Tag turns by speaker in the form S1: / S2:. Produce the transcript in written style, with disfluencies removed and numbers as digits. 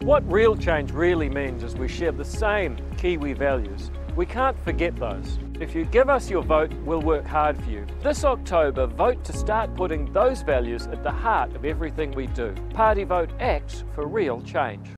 S1: What real change really means is we share the same Kiwi values. We can't forget those. If you give us your vote, we'll work hard for you. This October, vote to start putting those values at the heart of everything we do. Party Vote acts for real change.